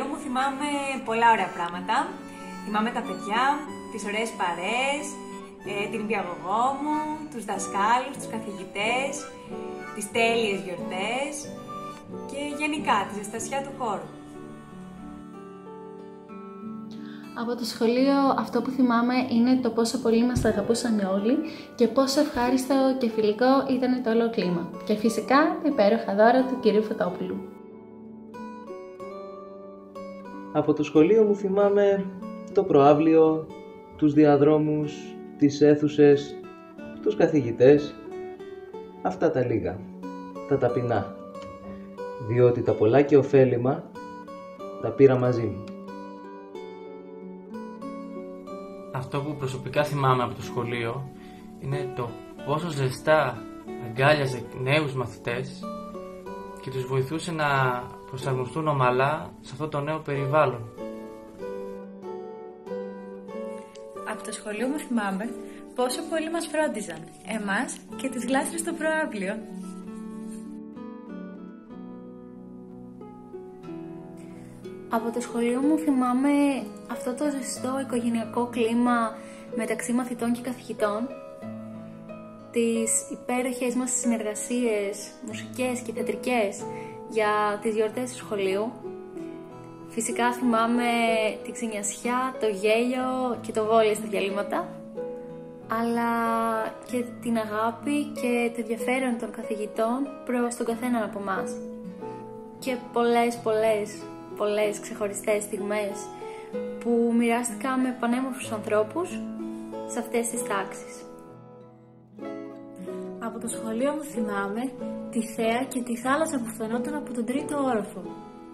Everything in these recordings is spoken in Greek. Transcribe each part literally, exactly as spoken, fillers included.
σχολείο μου θυμάμαι πολλά ωραία πράγματα. Θυμάμαι τα παιδιά, τις ωραίες παρέες, ε, την υπηαγωγό μου, τους δασκάλους, τους καθηγητές, τις τέλειες γιορτές και γενικά τη ζεστασιά του χώρου. Από το σχολείο αυτό που θυμάμαι είναι το πόσο πολύ μας αγαπούσαν όλοι και πόσο ευχάριστο και φιλικό ήταν το όλο κλίμα. Και φυσικά τα υπέροχα δώρα του κυρίου Φωτόπουλου. Από το σχολείο μου θυμάμαι το προαύλιο, τους διαδρόμους, τις αίθουσες, τους καθηγητές. Αυτά τα λίγα, τα ταπεινά. Διότι τα πολλά και ωφέλιμα τα πήρα μαζί μου. Αυτό που προσωπικά θυμάμαι από το σχολείο είναι το πόσο ζεστά αγκάλιαζε νέους μαθητές και τους βοηθούσε να προσαρμοστούν ομαλά σε αυτό το νέο περιβάλλον. Από το σχολείο μου θυμάμαι πόσο πολύ μας φρόντιζαν, εμάς και τις γλάστρες στο προαύλιο. Από το σχολείο μου θυμάμαι αυτό το ζεστό οικογενειακό κλίμα μεταξύ μαθητών και καθηγητών, τις υπέροχες μας συνεργασίες μουσικές και θεατρικές για τις γιορτές του σχολείου. Φυσικά θυμάμαι τη ξενιασιά, το γέλιο και το βόλεϊ στα διαλύματα, αλλά και την αγάπη και το ενδιαφέρον των καθηγητών προς τον καθέναν από εμάς. Και πολλές πολλές πολλές ξεχωριστές στιγμές που μοιράστηκα με πανέμορφους ανθρώπους σε αυτές τις τάξεις. Από το σχολείο μου θυμάμαι τη θέα και τη θάλασσα που φαινόταν από τον τρίτο όροφο.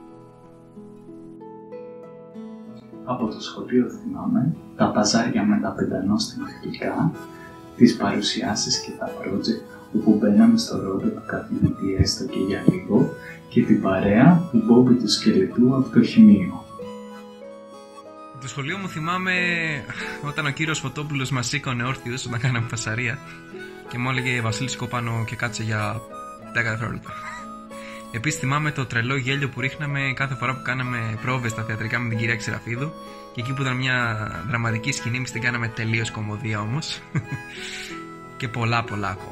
Από το σχολείο θυμάμαι τα παζάρια με τα πεντανόστιμα γλυκά, τις παρουσιάσεις και τα project όπου μπαίναμε στο ρόλο του καθηγητή έστω και για λίγο και την παρέα του Μπόμπι του Σκελετού από το χημείο. Το σχολείο μου θυμάμαι όταν ο κύριος Φωτόπουλος μας σήκωνε όρθιους όταν κάναμε φασαρία και μου έλεγε Βασίλη σηκώ πάνω και κάτσε για δέκα δευτερόλεπτα. Επίσης θυμάμαι το τρελό γέλιο που ρίχναμε κάθε φορά που κάναμε πρόβες στα θεατρικά με την κυρία Ξεραφίδου και εκεί που ήταν μια δραματική σκηνή εμείς την κάναμε τελείως κωμωδία όμως και πολλά πολλά ακόμα.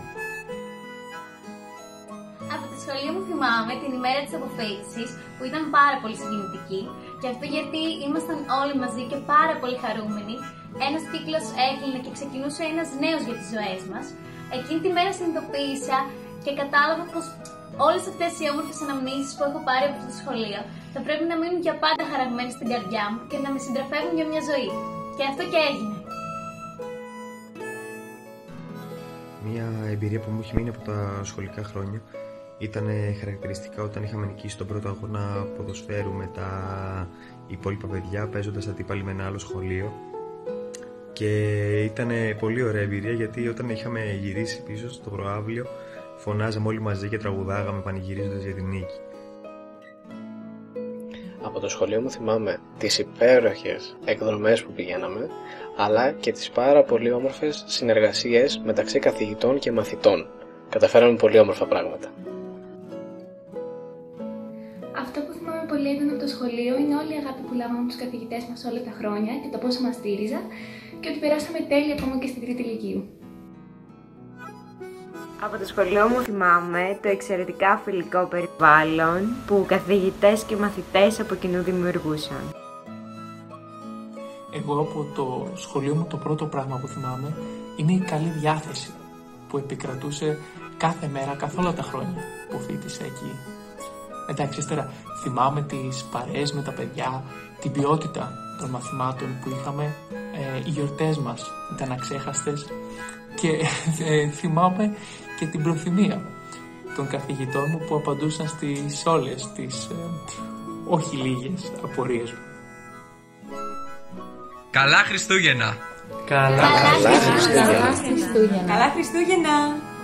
Από το σχολείο μου θυμάμαι την ημέρα της αποφοίτησης που ήταν πάρα πολύ συγκινητική και αυτό γιατί ήμασταν όλοι μαζί και πάρα πολύ χαρούμενοι. Ένας κύκλος έκλεινε και ξεκινούσε ένας νέος για τις ζωές μας. Εκείνη τη μέρα συνειδητοποίησα και κατάλαβα πως όλες αυτές οι όμορφες αναμνήσεις που έχω πάρει από αυτό το σχολείο θα πρέπει να μείνουν για πάντα χαραγμένες στην καρδιά μου και να με συντροφεύουν για μια ζωή. Και αυτό και έγινε. Μια εμπειρία που μου έχει μείνει από τα σχολικά χρόνια ήταν χαρακτηριστικά όταν είχαμε νικήσει τον πρώτο αγώνα ποδοσφαίρου με τα υπόλοιπα παιδιά παίζοντας αντίπαλοι με ένα άλλο σχολείο και ήταν πολύ ωραία εμπειρία γιατί όταν είχαμε γυρίσει πίσω στο προαύλιο φωνάζαμε όλοι μαζί και τραγουδάγαμε πανηγυρίζοντας για την νίκη. Από το σχολείο μου θυμάμαι τις υπέροχες εκδρομές που πηγαίναμε αλλά και τις πάρα πολύ όμορφες συνεργασίες μεταξύ καθηγητών και μαθητών. Καταφέραμε πολύ όμορφα πράγματα. Αυτό που θυμάμαι πολύ έντονα από το σχολείο είναι όλη η αγάπη που λάβαμε από τους καθηγητές μας όλα τα χρόνια και το πόσο μας στήριζαν και ότι περάσαμε τέλεια ακόμα και στην τρίτη ηλικίου. Από το σχολείο μου θυμάμαι το εξαιρετικά φιλικό περιβάλλον που καθηγητές και μαθητές από κοινού δημιουργούσαν. Εγώ από το σχολείο μου το πρώτο πράγμα που θυμάμαι είναι η καλή διάθεση που επικρατούσε κάθε μέρα, καθ' όλα τα χρόνια που φοιτήσα εκεί. Εντάξει, ύστερα θυμάμαι τις παρέες με τα παιδιά, την ποιότητα των μαθημάτων που είχαμε, ε, οι γιορτές μας ήταν αξέχαστες και ε, θυμάμαι και την προθυμία των καθηγητών μου που απαντούσαν στις όλες τις ε, όχι λίγες απορίες μου. Καλά Χριστούγεννα! Καλά, Καλά Χριστούγεννα! Καλά Χριστούγεννα!